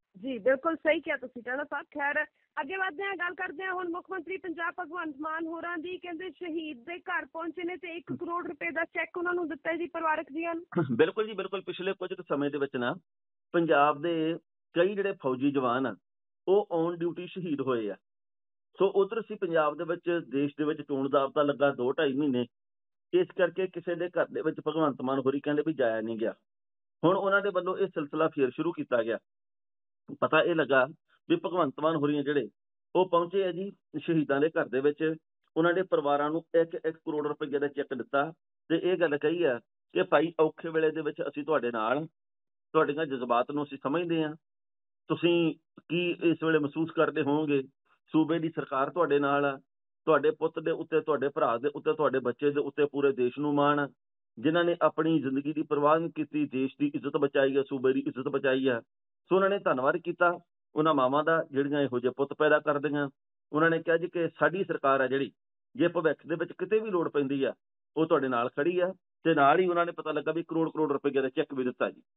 Speaker 1: ਜੀ ਬਿਲਕੁਲ ਸਹੀ ਕਿਹਾ ਤੁਸੀਂ ਟਾਣਾ ਸਾਹਿਬ। ਖੈਰ ਅੱਗੇ ਵਧਦੇ ਹਾਂ, ਗੱਲ ਕਰਦੇ ਹਾਂ ਹੁਣ ਮੁੱਖ ਮੰਤਰੀ ਪੰਜਾਬ ਭਗਵੰਤ ਮਾਨ ਹੋਰਾਂ ਦੀ। ਕਹਿੰਦੇ ਸ਼ਹੀਦ ਦੇ ਘਰ ਪਹੁੰਚੇ ਨੇ ਤੇ ਇੱਕ ਕਰੋੜ ਰੁਪਏ ਦਾ ਚੈੱਕ ਉਹਨਾਂ ਨੂੰ ਦਿੱਤਾ ਜੀ ਪਰਿਵਾਰਕ ਜੀਆਂ ਨੂੰ।
Speaker 2: ਬਿਲਕੁਲ ਜੀ ਬਿਲਕੁਲ। ਪਿਛਲੇ ਕੁਝ ਕੁ ਸਮੇਂ ਦੇ ਵਿੱਚ ਨਾ ਪੰਜਾਬ ਦੇ ਕਈ ਜਿਹੜੇ ਫੌਜੀ ਜਵਾਨ ਆ ਉਹ ਔਨ ਡਿਊਟੀ ਸ਼ਹੀਦ ਹੋਏ ਆ। ਸੋ ਉਧਰ ਸੀ ਪੰਜਾਬ ਦੇ ਵਿੱਚ ਦੇਸ਼ ਦੇ ਵਿੱਚ ਚੋਣ ਜ਼ਾਬਤਾ ਲੱਗਾ ਦੋ ਢਾਈ ਮਹੀਨੇ, ਇਸ ਕਰਕੇ ਕਿਸੇ ਦੇ ਘਰ ਦੇ ਵਿੱਚ ਭਗਵੰਤ ਮਾਨ ਹੋਰੀ ਕਹਿੰਦੇ ਵੀ ਜਾਇਆ ਨਹੀਂ ਗਿਆ। ਹੁਣ ਉਹਨਾਂ ਦੇ ਵੱਲੋਂ ਇਹ ਸਿਲਸਿਲਾ ਫੇਰ ਸ਼ੁਰੂ ਕੀਤਾ ਗਿਆ। ਪਤਾ ਇਹ ਲੱਗਾ ਵੀ ਭਗਵੰਤ ਮਾਨ ਹੋਰੀਆਂ ਜਿਹੜੇ ਉਹ ਪਹੁੰਚੇ ਆ ਜੀ ਸ਼ਹੀਦਾਂ ਦੇ ਘਰ ਦੇ ਵਿੱਚ, ਉਹਨਾਂ ਦੇ ਪਰਿਵਾਰਾਂ ਨੂੰ ਇੱਕ ਇੱਕ ਕਰੋੜ ਰੁਪਏ ਦਾ ਚੈੱਕ ਦਿੱਤਾ ਤੇ ਇਹ ਗੱਲ ਕਹੀ ਆ ਕਿ ਭਾਈ ਔਖੇ ਵੇਲੇ ਦੇ ਵਿੱਚ ਅਸੀਂ ਤੁਹਾਡੇ ਨਾਲ, ਤੁਹਾਡੀਆਂ ਜਜ਼ਬਾਤ ਨੂੰ ਅਸੀਂ ਸਮਝਦੇ ਹਾਂ, ਤੁਸੀਂ ਕੀ ਇਸ ਵੇਲੇ ਮਹਿਸੂਸ ਕਰਦੇ ਹੋਵੋਗੇ। ਸੂਬੇ ਦੀ ਸਰਕਾਰ ਤੁਹਾਡੇ ਨਾਲ ਆ, ਤੁਹਾਡੇ ਪੁੱਤ ਦੇ ਉੱਤੇ, ਤੁਹਾਡੇ ਭਰਾ ਦੇ ਉੱਤੇ, ਤੁਹਾਡੇ ਬੱਚੇ ਦੇ ਉੱਤੇ ਪੂਰੇ ਦੇਸ਼ ਨੂੰ ਮਾਣ ਆ, ਜਿਨ੍ਹਾਂ ਨੇ ਆਪਣੀ ਜ਼ਿੰਦਗੀ ਦੀ ਪਰਵਾਹ ਨਹੀਂ ਕੀਤੀ, ਦੇਸ਼ ਦੀ ਇੱਜ਼ਤ ਬਚਾਈ ਆ, ਸੂਬੇ ਦੀ ਇੱਜ਼ਤ ਬਚਾਈ ਆ। ਸੋ ਉਹਨਾਂ ਨੇ ਧੰਨਵਾਦ ਕੀਤਾ ਉਹਨਾਂ ਮਾਵਾਂ ਦਾ ਜਿਹੜੀਆਂ ਇਹੋ ਜਿਹੇ ਪੁੱਤ ਪੈਦਾ ਕਰਦੀਆਂ। ਉਹਨਾਂ ਨੇ ਕਿਹਾ ਜੀ ਕਿ ਸਾਡੀ ਸਰਕਾਰ ਆ ਜਿਹੜੀ, ਜੇ ਭਵਿੱਖ ਦੇ ਵਿੱਚ ਕਿਤੇ ਵੀ ਲੋੜ ਪੈਂਦੀ ਆ ਉਹ ਤੁਹਾਡੇ ਨਾਲ ਖੜੀ ਆ। ਤੇ ਨਾਲ ਹੀ ਉਹਨਾਂ ਨੇ ਪਤਾ ਲੱਗਾ ਵੀ ਕਰੋੜ ਕਰੋੜ ਰੁਪਏ ਦਾ ਚੈੱਕ ਵੀ ਦਿੱਤਾ ਜੀ।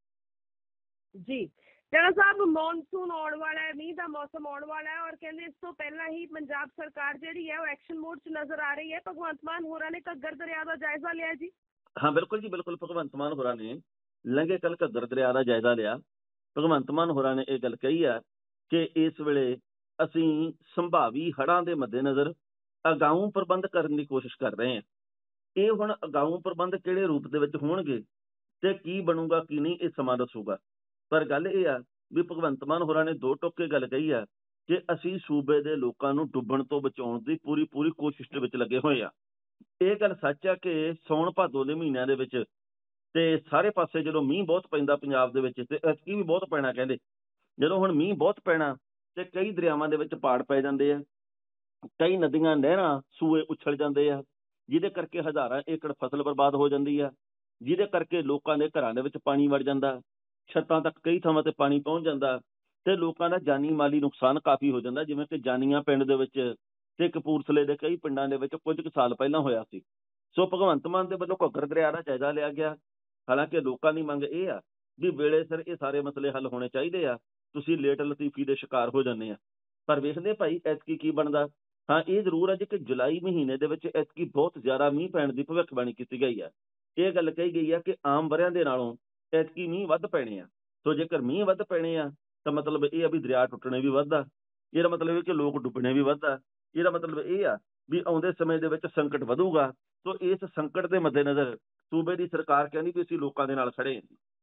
Speaker 1: ਜੀ ਟਾਣਾ ਸਾਹਿਬ, ਮੌਨਸੂਨ ਆਉਣ ਵਾਲਾ ਹੈ, ਮੀਂਹ ਦਾ ਮੌਸਮ ਆਉਣ ਵਾਲਾ ਹੈ ਔਰ ਕਹਿੰਦੇ ਇਸ ਤੋਂ ਪਹਿਲਾਂ ਹੀ ਪੰਜਾਬ ਸਰਕਾਰ ਜਿਹੜੀ ਹੈ ਉਹ ਐਕਸ਼ਨ ਮੋਡ 'ਚ ਨਜ਼ਰ ਆ ਰਹੀ ਹੈ। ਭਗਵੰਤ ਮਾਨ ਹੋਰਾਂ ਨੇ ਘੱਗਰ ਦਰਿਆ ਦਾ ਜਾਇਜ਼ਾ ਲਿਆ ਜੀ।
Speaker 2: ਹਾਂ ਬਿਲਕੁਲ ਜੀ ਬਿਲਕੁਲ। ਭਗਵੰਤ ਮਾਨ ਹੋਰਾਂ ਨੇ ਲੰਘੇ ਕੱਲ ਘੱਗਰ ਦਰਿਆ ਦਾ ਜਾਇਜ਼ਾ ਲਿਆ। ਭਗਵੰਤ ਮਾਨ ਹੋਰਾਂ ਨੇ ਇਹ ਗੱਲ ਕਹੀ ਆ ਕਿ ਇਸ ਵੇਲੇ ਅਸੀਂ ਸੰਭਾਵੀ ਹੜ੍ਹਾਂ ਦੇ ਮੱਦੇਨਜ਼ਰ ਅਗਾਊਂ ਪ੍ਰਬੰਧ ਕਰਨ ਦੀ ਕੋਸ਼ਿਸ਼ ਕਰ ਰਹੇ ਹਾਂ। ਇਹ ਹੁਣ ਅਗਾਊਂ ਪ੍ਰਬੰਧ ਕਿਹੜੇ ਰੂਪ ਦੇ ਵਿੱਚ ਹੋਣਗੇ ਤੇ ਕੀ ਬਣੂਗਾ ਕੀ ਨਹੀਂ ਇਹ ਸਮਾਂ ਦੱਸੂਗਾ। ਪਰ ਗੱਲ ਇਹ ਆ ਵੀ ਭਗਵੰਤ ਮਾਨ ਹੋਰਾਂ ਨੇ ਦੋ ਟੋਕੇ ਗੱਲ ਕਹੀ ਆ ਕਿ ਅਸੀਂ ਸੂਬੇ ਦੇ ਲੋਕਾਂ ਨੂੰ ਡੁੱਬਣ ਤੋਂ ਬਚਾਉਣ ਦੀ ਪੂਰੀ ਪੂਰੀ ਕੋਸ਼ਿਸ਼ ਦੇ ਵਿੱਚ ਲੱਗੇ ਹੋਏ ਆ। ਇਹ ਗੱਲ ਸੱਚ ਆ ਕਿ ਸਾਉਣ ਭਾਦੋ ਦੇ ਮਹੀਨਿਆਂ ਦੇ ਵਿੱਚ ਤੇ ਸਾਰੇ ਪਾਸੇ ਜਦੋਂ ਮੀਂਹ ਬਹੁਤ ਪੈਂਦਾ ਪੰਜਾਬ ਦੇ ਵਿੱਚ, ਤੇ ਐਤਕੀ ਵੀ ਬਹੁਤ ਪੈਣਾ ਕਹਿੰਦੇ। ਜਦੋਂ ਹੁਣ ਮੀਂਹ ਬਹੁਤ ਪੈਣਾ ਤੇ ਕਈ ਦਰਿਆਵਾਂ ਦੇ ਵਿੱਚ ਪਾੜ ਪੈ ਜਾਂਦੇ ਆ, ਕਈ ਨਦੀਆਂ ਨਹਿਰਾਂ ਸੂਏ ਉਛਲ ਜਾਂਦੇ ਆ, ਜਿਹਦੇ ਕਰਕੇ ਹਜ਼ਾਰਾਂ ਏਕੜ ਫਸਲ ਬਰਬਾਦ ਹੋ ਜਾਂਦੀ ਆ, ਜਿਹਦੇ ਕਰਕੇ ਲੋਕਾਂ ਦੇ ਘਰਾਂ ਦੇ ਵਿੱਚ ਪਾਣੀ ਵੜ ਜਾਂਦਾ, ਛੱਤਾਂ ਤੱਕ ਕਈ ਥਾਵਾਂ ਤੇ ਪਾਣੀ ਪਹੁੰਚ ਜਾਂਦਾ ਤੇ ਲੋਕਾਂ ਦਾ ਜਾਨੀ ਮਾਲੀ ਨੁਕਸਾਨ ਕਾਫੀ ਹੋ ਜਾਂਦਾ, ਜਿਵੇਂ ਕਿ ਜਾਨੀਆਂ ਪਿੰਡ ਦੇ ਵਿੱਚ ਤੇ ਕਪੂਰਥਲੇ ਦੇ ਕਈ ਪਿੰਡਾਂ ਦੇ ਵਿੱਚ ਕੁਝ ਕੁ ਸਾਲ ਪਹਿਲਾਂ ਹੋਇਆ ਸੀ। ਸੋ ਭਗਵੰਤ ਮਾਨ ਦੇ ਵੱਲੋਂ ਘੱਗਰ ਦਰਿਆ ਦਾ ਜਾਇਜ਼ਾ ਲਿਆ ਗਿਆ। ਹਾਲਾਂਕਿ ਲੋਕਾਂ ਦੀ ਮੰਗ ਇਹ ਆ ਵੀ ਵੇਲੇ ਸਿਰ ਇਹ ਸਾਰੇ ਮਸਲੇ ਹੱਲ ਹੋਣੇ ਚਾਹੀਦੇ ਆ, ਤੁਸੀਂ ਲੇਟ ਲਤੀਫੀ ਦੇ ਸ਼ਿਕਾਰ ਹੋ ਜਾਂਦੇ ਆ। ਪਰ ਵੇਖਦੇ ਭਾਈ ਐਤਕੀ ਕੀ ਬਣਦਾ। ਹਾਂ ਇਹ ਜ਼ਰੂਰ ਹੈ ਜੀ ਕਿ ਜੁਲਾਈ ਮਹੀਨੇ ਦੇ ਵਿੱਚ ਐਤਕੀ ਬਹੁਤ ਜ਼ਿਆਦਾ ਮੀਂਹ ਪੈਣ ਦੀ ਭਵਿੱਖਬਾਣੀ ਕੀਤੀ ਗਈ ਆ। ਇਹ ਗੱਲ ਕਹੀ ਗਈ ਆ ਕਿ ਆਮ ਵਰਿਆਂ ਦੇ ਨਾਲੋਂ ਐਤਕੀ ਮੀਂਹ ਵੱਧ ਪੈਣੇ ਆ। ਸੋ ਜੇਕਰ ਮੀਂਹ ਵੱਧ ਪੈਣੇ ਆ ਤਾਂ ਮਤਲਬ ਇਹ ਆ ਵੀ ਦਰਿਆ ਟੁੱਟਣੇ ਵੀ ਵੱਧਦਾ, ਇਹਦਾ ਮਤਲਬ ਇਹ ਕਿ ਲੋਕ ਡੁੱਬਣੇ ਵੀ ਵੱਧਦਾ। ਇਹਦਾ ਮਤਲਬ ਇਹ ਆ ਵੀ ਆਉਂਦੇ ਸਮੇਂ ਦੇ ਵਿੱਚ ਸੰਕਟ ਵਧੂਗਾ। ਸੋ ਇਸ ਸੰਕਟ ਦੇ ਮੱਦੇਨਜ਼ਰ ਸੂਬੇ ਦੀ ਸਰਕਾਰ ਕਹਿੰਦੀ ਵੀ ਅਸੀਂ ਲੋਕਾਂ ਦੇ ਨਾਲ ਖੜੇ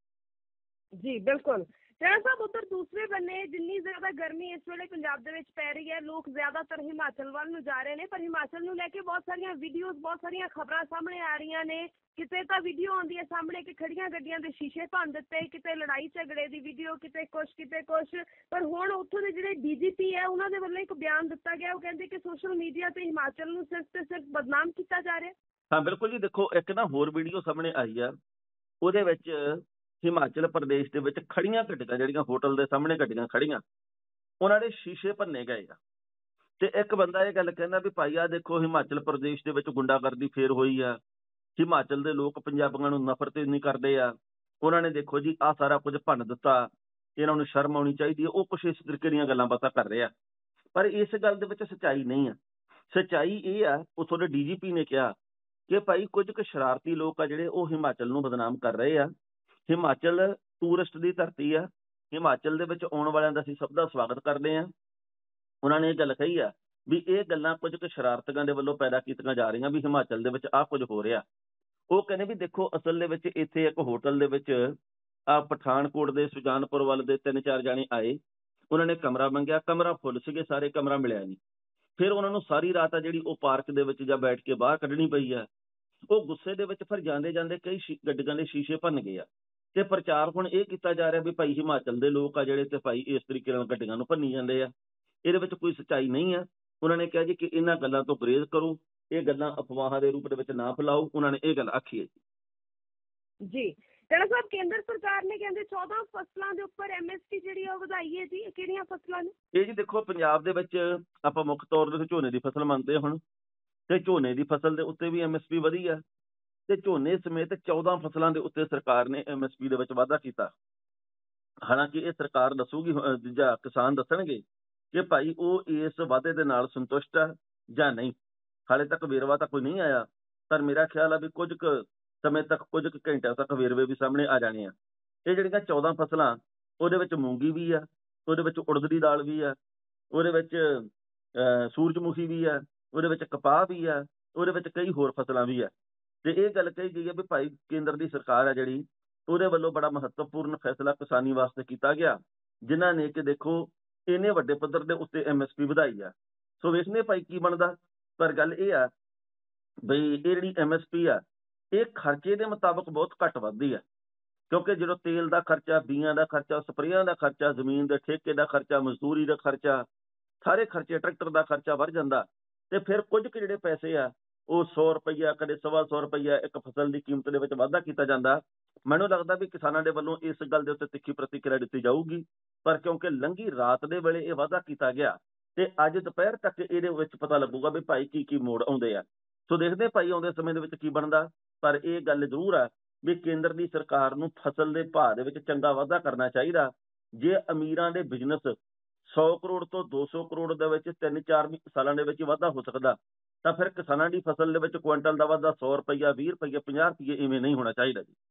Speaker 2: ਹਾਂ।
Speaker 1: ਜੀ ਬਿਲਕੁਲ। ਟਾਣਾ ਸਾਹਿਬ, ਉੱਧਰ ਦੂਸਰੇ ਬੰਨੇ ਜਿੰਨੀ ਜ਼ਿਆਦਾ ਗਰਮੀ ਇਸ ਵੇਲੇ ਪੰਜਾਬ ਦੇ ਵਿੱਚ ਪੈ ਰਹੀ ਹੈ, ਲੋਕ ਜ਼ਿਆਦਾਤਰ ਹਿਮਾਚਲ ਵੱਲ ਨੂੰ ਜਾ ਰਹੇ ਨੇ। ਪਰ ਹਿਮਾਚਲ ਨੂੰ ਲੈ ਕੇ ਬਹੁਤ ਸਾਰੀਆਂ ਵੀਡੀਓਜ਼, ਬਹੁਤ ਸਾਰੀਆਂ ਖਬਰਾਂ ਸਾਹਮਣੇ ਆ ਰਹੀਆਂ ਨੇ। ਕਿਤੇ ਤਾਂ ਵੀਡੀਓ ਆਉਂਦੀ ਹੈ ਸਾਹਮਣੇ ਕਿ ਖੜੀਆਂ ਗੱਡੀਆਂ ਦੇ ਸ਼ੀਸ਼ੇ ਭੰਨ ਦਿੱਤੇ, ਕਿਤੇ ਲੜਾਈ ਝਗੜੇ ਦੀ ਵੀਡੀਓ, ਕਿਤੇ ਕੁਛ ਕਿਤੇ ਕੁਛ। ਪਰ ਹੁਣ ਉੱਥੋਂ ਦੇ ਜਿਹੜੇ ਡੀ ਜੀ ਪੀ ਹੈ ਉਹਨਾਂ ਦੇ ਵੱਲੋਂ ਇੱਕ ਬਿਆਨ ਦਿੱਤਾ ਗਿਆ। ਉਹ ਕਹਿੰਦੇ ਕਿ ਸੋਸ਼ਲ ਮੀਡੀਆ ਤੇ ਹਿਮਾਚਲ ਨੂੰ ਸਿਰਫ ਤੇ ਸਿਰਫ ਬਦਨਾਮ ਕੀਤਾ ਜਾ ਰਿਹਾ।
Speaker 2: ਹਾਂ ਬਿਲਕੁਲ ਜੀ। ਦੇਖੋ ਇੱਕ ਨਾ ਹੋਰ ਵੀਡੀਓ ਸਾਹਮਣੇ ਆਈ ਆ, ਉਹਦੇ ਵਿੱਚ ਹਿਮਾਚਲ ਪ੍ਰਦੇਸ਼ ਦੇ ਵਿੱਚ ਖੜੀਆਂ ਗੱਡੀਆਂ, ਜਿਹੜੀਆਂ ਹੋਟਲ ਦੇ ਸਾਹਮਣੇ ਗੱਡੀਆਂ ਖੜੀਆਂ, ਉਹਨਾਂ ਦੇ ਸ਼ੀਸ਼ੇ ਭੰਨੇ ਗਏ ਆ। ਤੇ ਇੱਕ ਬੰਦਾ ਇਹ ਗੱਲ ਕਹਿੰਦਾ ਵੀ ਭਾਈ ਆ ਦੇਖੋ ਹਿਮਾਚਲ ਪ੍ਰਦੇਸ਼ ਦੇ ਵਿੱਚ ਗੁੰਡਾਗਰਦੀ ਫੇਰ ਹੋਈ ਆ, ਹਿਮਾਚਲ ਦੇ ਲੋਕ ਪੰਜਾਬੀਆਂ ਨੂੰ ਨਫ਼ਰਤ ਨਹੀਂ ਕਰਦੇ ਆ, ਉਹਨਾਂ ਨੇ ਦੇਖੋ ਜੀ ਆਹ ਸਾਰਾ ਕੁਝ ਭੰਨ ਦਿੱਤਾ, ਇਹਨਾਂ ਨੂੰ ਸ਼ਰਮ ਆਉਣੀ ਚਾਹੀਦੀ ਹੈ। ਉਹ ਕੁਛ ਇਸ ਤਰੀਕੇ ਦੀਆਂ ਗੱਲਾਂ ਬਾਤਾਂ ਕਰ ਰਹੇ ਆ। ਪਰ ਇਸ ਗੱਲ ਦੇ ਵਿੱਚ ਸੱਚਾਈ ਨਹੀਂ ਆ। ਸੱਚਾਈ ਇਹ ਆ, ਉੱਥੋਂ ਦੇ ਡੀ ਜੀ ਪੀ ਨੇ ਕਿਹਾ ਕਿ ਭਾਈ ਕੁਝ ਕੁ ਸ਼ਰਾਰਤੀ ਲੋਕ ਆ ਜਿਹੜੇ ਉਹ ਹਿਮਾਚਲ ਨੂੰ ਬਦਨਾਮ ਕਰ ਰਹੇ ਆ। ਹਿਮਾਚਲ ਟੂਰਿਸਟ ਦੀ ਧਰਤੀ ਆ, ਹਿਮਾਚਲ ਦੇ ਵਿੱਚ ਆਉਣ ਵਾਲਿਆਂ ਦਾ ਅਸੀਂ ਸਭ ਦਾ ਸਵਾਗਤ ਕਰਦੇ ਹਾਂ। ਉਹਨਾਂ ਨੇ ਇਹ ਗੱਲ ਕਹੀ ਆ ਵੀ ਇਹ ਗੱਲਾਂ ਕੁਝ ਕੁ ਸ਼ਰਾਰਤੀਆਂ ਦੇ ਵੱਲੋਂ ਪੈਦਾ ਕੀਤੀਆਂ ਜਾ ਰਹੀਆਂ ਵੀ ਹਿਮਾਚਲ ਦੇ ਵਿੱਚ ਆਹ ਕੁਝ ਹੋ ਰਿਹਾ। ਉਹ ਕਹਿੰਦੇ ਵੀ ਦੇਖੋ ਅਸਲ ਦੇ ਵਿੱਚ ਇੱਥੇ ਇੱਕ ਹੋਟਲ ਦੇ ਵਿੱਚ ਆ ਪਠਾਨਕੋਟ ਦੇ ਸੁਜਾਨਪੁਰ ਵੱਲ ਦੇ ਤਿੰਨ ਚਾਰ ਜਾਣੇ ਆਏ, ਉਹਨਾਂ ਨੇ ਕਮਰਾ ਮੰਗਿਆ, ਕਮਰਾ ਫੁੱਲ ਸੀਗੇ ਸਾਰੇ, ਕਮਰਾ ਮਿਲਿਆ ਨਹੀਂ। ਫਿਰ ਉਹਨਾਂ ਨੂੰ ਸਾਰੀ ਰਾਤ ਆ ਜਿਹੜੀ ਉਹ ਪਾਰਕ ਦੇ ਵਿੱਚ ਜਾਂ ਬੈਠ ਕੇ ਬਾਹਰ ਕੱਢਣੀ ਪਈ ਆ। ਉਹ ਗੁੱਸੇ ਦੇ ਵਿੱਚ ਫਿਰ ਜਾਂਦੇ ਜਾਂਦੇ ਕਈ ਗੱਡੀਆਂ ਦੇ ਸ਼ੀਸ਼ੇ ਭੰਨ ਗਏ ਆ। ਤੇ ਪ੍ਰਚਾਰ ਹੁਣ ਇਹ ਕੀਤਾ ਜਾ ਰਿਹਾ ਵੀ ਭਾਈ ਹਿਮਾਚਲ ਦੇ ਲੋਕ ਆ ਜਿਹੜੇ ਤੇ ਭਾਈ ਇਸ ਤਰੀਕੇ ਨਾਲ ਗੱਡੀਆਂ ਨੂੰ ਭੰਨੀ ਜਾਂਦੇ ਆ। ਇਹਦੇ ਵਿੱਚ ਕੋਈ ਸੱਚਾਈ ਨਹੀਂ ਆ। ਉਹਨਾਂ ਨੇ ਕਿਹਾ ਜੀ ਕਿ ਇਹਨਾਂ ਗੱਲਾਂ ਤੋਂ ਗੁਰੇਜ਼ ਕਰੋ, ਇਹ ਗੱਲਾਂ ਅਫਵਾਹਾਂ ਦੇ ਰੂਪ ਦੇ ਵਿੱਚ ਨਾ ਫੈਲਾਓ। ਉਹਨਾਂ ਨੇ ਇਹ ਗੱਲ ਆਖੀ ਹੈ ਜੀ।
Speaker 1: ਜੀ ਟਾਣਾ ਸਾਹਿਬ, ਕੇਂਦਰ ਸਰਕਾਰ ਨੇ ਕਹਿੰਦੇ ਚੌਦਾਂ ਫਸਲਾਂ ਦੇ ਉੱਪਰ ਐਮ ਐਸ ਪੀ ਜਿਹੜੀ ਉਹ ਵਧਾਈ ਹੈ ਜੀ। ਕਿਹੜੀਆਂ ਫਸਲਾਂ ਨੇ
Speaker 2: ਇਹ ਜੀ? ਦੇਖੋ ਪੰਜਾਬ ਦੇ ਵਿੱਚ ਆਪਾਂ ਮੁੱਖ ਤੌਰ ਤੇ ਝੋਨੇ ਦੀ ਫਸਲ ਮੰਨਦੇ ਹੁਣ, ਤੇ ਝੋਨੇ ਦੀ ਫਸਲ ਦੇ ਉੱਤੇ ਵੀ ਐਮ ਐਸ ਪੀ ਵਧੀ ਆ ਤੇ ਝੋਨੇ ਸਮੇਤ ਚੌਦਾਂ ਫਸਲਾਂ ਦੇ ਉੱਤੇ ਸਰਕਾਰ ਨੇ ਐਮ ਐਸ ਪੀ ਦੇ ਵਿੱਚ ਵਾਧਾ ਕੀਤਾ। ਹਾਲਾਂਕਿ ਇਹ ਸਰਕਾਰ ਦੱਸੂਗੀ, ਅਹ, ਜਾਂ ਕਿਸਾਨ ਦੱਸਣਗੇ ਕਿ ਭਾਈ ਉਹ ਇਸ ਵਾਅਦੇ ਦੇ ਨਾਲ ਸੰਤੁਸ਼ਟ ਆ ਜਾਂ ਨਹੀਂ। ਹਾਲੇ ਤੱਕ ਵੇਰਵਾ ਤਾਂ ਕੋਈ ਨਹੀਂ ਆਇਆ, ਪਰ ਮੇਰਾ ਖਿਆਲ ਆ ਵੀ ਕੁਝ ਕੁ ਸਮੇਂ ਤੱਕ, ਕੁਝ ਕੁ ਘੰਟਿਆਂ ਤੱਕ ਵੇਰਵੇ ਵੀ ਸਾਹਮਣੇ ਆ ਜਾਣੇ ਆ। ਇਹ ਜਿਹੜੀਆਂ ਚੌਦਾਂ ਫਸਲਾਂ, ਉਹਦੇ ਵਿੱਚ ਮੂੰਗੀ ਵੀ ਆ, ਉਹਦੇ ਵਿੱਚ ਉੜਦ ਦੀ ਦਾਲ ਵੀ ਆ, ਉਹਦੇ ਵਿੱਚ ਅਹ, ਸੂਰਜਮੁਖੀ ਵੀ ਆ, ਉਹਦੇ ਵਿੱਚ ਕਪਾਹ ਵੀ ਆ, ਉਹਦੇ ਵਿੱਚ ਕਈ ਹੋਰ ਫਸਲਾਂ ਵੀ ਆ। ਤੇ ਇਹ ਗੱਲ ਕਹੀ ਗਈ ਹੈ ਵੀ ਭਾਈ ਕੇਂਦਰ ਦੀ ਸਰਕਾਰ ਆ ਜਿਹੜੀ, ਉਹਦੇ ਵੱਲੋਂ ਬੜਾ ਮਹੱਤਵਪੂਰਨ ਫੈਸਲਾ ਕਿਸਾਨੀ ਵਾਸਤੇ ਕੀਤਾ ਗਿਆ, ਜਿਨ੍ਹਾਂ ਨੇ ਕਿ ਦੇਖੋ ਇੰਨੇ ਵੱਡੇ ਪੱਧਰ ਦੇ ਉੱਤੇ ਐਮ ਐਸ ਪੀ ਵਧਾਈ ਆ। ਸੋ ਵੇਖਦੇ ਭਾਈ ਕੀ ਬਣਦਾ। ਪਰ ਗੱਲ ਇਹ ਆ ਬਈ ਇਹ ਜਿਹੜੀ ਐਮ ਐਸ ਪੀ ਆ, ਇਹ ਖਰਚੇ ਦੇ ਮੁਤਾਬਕ ਬਹੁਤ ਘੱਟ ਵੱਧਦੀ ਆ, ਕਿਉਂਕਿ ਜਦੋਂ ਤੇਲ ਦਾ ਖਰਚਾ, ਬੀਆਂ ਦਾ ਖਰਚਾ, ਸਪਰੇਆਂ ਦਾ ਖਰਚਾ, ਜ਼ਮੀਨ ਦੇ ਠੇਕੇ ਦਾ ਖਰਚਾ, ਮਜ਼ਦੂਰੀ ਦਾ ਖਰਚਾ, ਸਾਰੇ ਖਰਚੇ, ਟਰੈਕਟਰ ਦਾ ਖਰਚਾ ਵੱਧ ਜਾਂਦਾ, ਤੇ ਫਿਰ ਕੁਝ ਕੁ ਜਿਹੜੇ ਪੈਸੇ ਆ ਉਹ ਸੌ ਰੁਪਈਆ, ਕਦੇ ਸਵਾ ਸੌ ਰੁਪਈਆ ਇੱਕ ਫਸਲ ਦੀ ਕੀਮਤ ਦੇ ਵਿੱਚ ਵਾਧਾ ਕੀਤਾ ਜਾਂਦਾ। ਮੈਨੂੰ ਲੱਗਦਾ ਵੀ ਕਿਸਾਨਾਂ ਦੇ ਵੱਲੋਂ ਇਸ ਗੱਲ ਦੇ ਉੱਤੇ ਤਿੱਖੀ ਪ੍ਰਤੀਕਿਰਿਆ ਦਿੱਤੀ ਜਾਊਗੀ, ਪਰ ਕਿਉਂਕਿ ਲੰਘੀ ਰਾਤ ਦੇ ਵੇਲੇ ਇਹ ਵਾਧਾ ਕੀਤਾ ਗਿਆ, ਤੇ ਅੱਜ ਦੁਪਹਿਰ ਤੱਕ ਇਹਦੇ ਵਿੱਚ ਪਤਾ ਲੱਗੂਗਾ ਵੀ ਭਾਈ ਕੀ ਕੀ ਮੋੜ ਆਉਂਦੇ ਆ। ਸੋ ਦੇਖਦੇ ਭਾਈ ਆਉਂਦੇ ਸਮੇਂ ਦੇ ਵਿੱਚ ਕੀ ਬਣਦਾ। ਪਰ ਇਹ ਗੱਲ ਜ਼ਰੂਰ ਆ ਵੀ ਕੇਂਦਰ ਦੀ ਸਰਕਾਰ ਨੂੰ ਫਸਲ ਦੇ ਭਾਅ ਦੇ ਵਿੱਚ ਚੰਗਾ ਵਾਧਾ ਕਰਨਾ ਚਾਹੀਦਾ। ਜੇ ਅਮੀਰਾਂ ਦੇ ਬਿਜ਼ਨਸ ਸੌ ਕਰੋੜ ਤੋਂ ਦੋ ਸੌ ਕਰੋੜ ਦੇ ਵਿੱਚ ਤਿੰਨ ਚਾਰ ਸਾਲਾਂ ਦੇ ਵਿੱਚ ਵਾਧਾ ਹੋ ਸਕਦਾ, ਤਾਂ ਫਿਰ ਕਿਸਾਨਾਂ ਦੀ ਫਸਲ ਦੇ ਵਿੱਚ ਕੁਇੰਟਲ ਦਾ ਵਾਧਾ ਸੌ ਰੁਪਈਆ, ਵੀਹ ਰੁਪਈਏ, ਪੰਜਾਹ ਰੁਪਈਏ ਇਵੇਂ ਨਹੀਂ ਹੋਣਾ ਚਾਹੀਦਾ ਜੀ।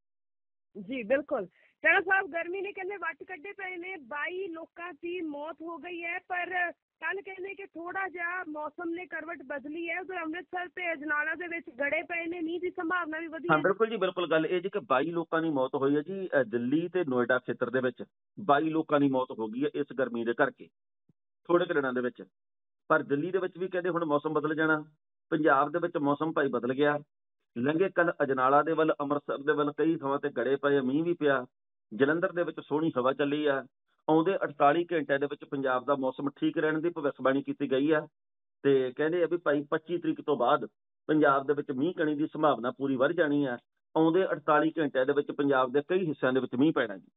Speaker 1: ਜੀ ਬਿਲਕੁਲ। ਟਾਣਾ ਸਾਹਿਬ, ਗਰਮੀ ਨੇ ਕਹਿੰਦੇ ਵੱਟ ਕੱਢੇ ਪਏ ਨੇ, ਬਾਈ ਲੋਕਾਂ ਦੀ ਮੌਤ ਹੋ ਗਈ ਹੈ, ਪਰ ਕੱਲ ਕਹਿੰਦੇ ਕਿ ਥੋੜਾ ਜਿਹਾ ਮੌਸਮ ਨੇ ਕਰਵਟ ਬਦਲੀ ਹੈ। ਉਧਰ ਅੰਮ੍ਰਿਤਸਰ ਤੇ ਅਜਨਾਲਾ ਦੇ ਵਿੱਚ ਗੜੇ ਪਏ ਨੇ, ਮੀਂਹ ਦੀ ਸੰਭਾਵਨਾ ਵੀ ਵਧੀ
Speaker 2: ਹਾਂ
Speaker 1: ਹੈ।
Speaker 2: ਬਿਲਕੁਲ ਜੀ, ਬਿਲਕੁਲ। ਗੱਲ ਇਹ ਜੀ ਕਿ ਬਾਈ ਲੋਕਾਂ ਦੀ ਮੌਤ ਹੋਈ ਹੈ ਜੀ, ਅਹ ਦਿੱਲੀ ਤੇ ਨੋਇਡਾ ਖੇਤਰ ਦੇ ਵਿੱਚ ਬਾਈ ਲੋਕਾਂ ਦੀ ਮੌਤ ਹੋ ਗਈ ਹੈ ਇਸ ਗਰਮੀ ਦੇ ਕਰਕੇ, ਥੋੜੇ ਕੁ ਦਿਨਾਂ ਦੇ ਵਿੱਚ। ਪਰ ਦਿੱਲੀ ਦੇ ਵਿੱਚ ਵੀ ਕਹਿੰਦੇ ਹੁਣ ਮੌਸਮ ਬਦਲ ਜਾਣਾ। ਪੰਜਾਬ ਦੇ ਵਿੱਚ ਮੌਸਮ ਭਾਈ ਬਦਲ ਗਿਆ। ਲੰਘੇ ਕੱਲ ਅਜਨਾਲਾ ਦੇ ਵੱਲ, ਅੰਮ੍ਰਿਤਸਰ ਦੇ ਵੱਲ ਕਈ ਥਾਵਾਂ ਤੇ ਗੜੇ ਪਏ, ਮੀਂਹ ਵੀ ਪਿਆ। ਜਲੰਧਰ ਦੇ ਵਿੱਚ ਸੋਹਣੀ ਹਵਾ ਚੱਲੀ ਆ। ਆਉਂਦੇ ਅੜਤਾਲੀ ਘੰਟਿਆਂ ਦੇ ਵਿੱਚ ਪੰਜਾਬ ਦਾ ਮੌਸਮ ਠੀਕ ਰਹਿਣ ਦੀ ਭਵਿੱਖਬਾਣੀ ਕੀਤੀ ਗਈ ਆ, ਤੇ ਕਹਿੰਦੇ ਆ ਵੀ ਭਾਈ ਪੱਚੀ ਤਰੀਕ ਤੋਂ ਬਾਅਦ ਪੰਜਾਬ ਦੇ ਵਿੱਚ ਮੀਂਹ ਕਣੀ ਦੀ ਸੰਭਾਵਨਾ ਪੂਰੀ ਵੱਧ ਜਾਣੀ ਆ। ਆਉਂਦੇ ਅੜਤਾਲੀ ਘੰਟਿਆਂ ਦੇ ਵਿੱਚ ਪੰਜਾਬ ਦੇ ਕਈ ਹਿੱਸਿਆਂ ਦੇ ਵਿੱਚ ਮੀਂਹ ਪੈਣਾ ਜੀ।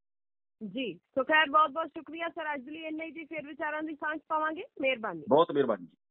Speaker 1: ਜੀ ਸੋ ਖੈਰ, ਬਹੁਤ ਬਹੁਤ ਸ਼ੁਕਰੀਆ ਸਰ। ਅੱਜ ਲਈ ਇੰਨਾ ਹੀ ਜੀ, ਫਿਰ ਵਿਚਾਰਾਂ ਦੀ ਸਾਂਝ ਪਾਵਾਂਗੇ। ਮਿਹਰਬਾਨੀ।
Speaker 2: ਬਹੁਤ ਮਿਹਰਬਾਨੀ ਜੀ।